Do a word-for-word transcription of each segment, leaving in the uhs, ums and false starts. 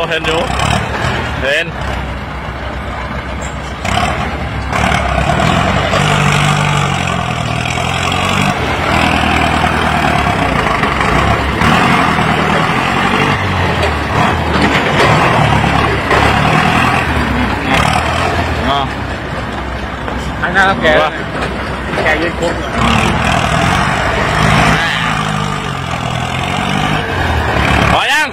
เห็นอยู่เห็นอันนั้นแกแกยืนคุกพอยัง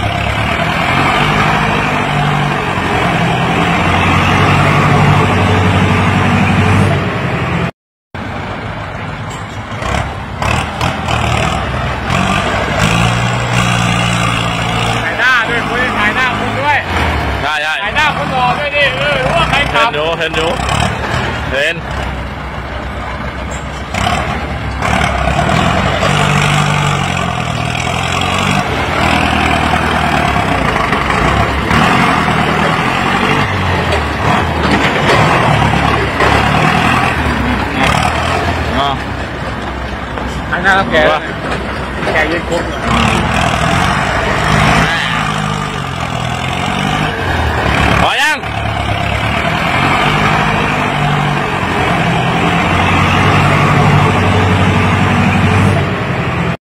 ถ่ายหน้าด้วยคุยถ่ายหน้าคุณด้วยใช่ใช่ถ่ายหน้าคุณรอด้วยดิเออรู้ว่าใครขับเห็นอยู่เห็นอยู่เห็นอันนั้นแกแกยืนคุก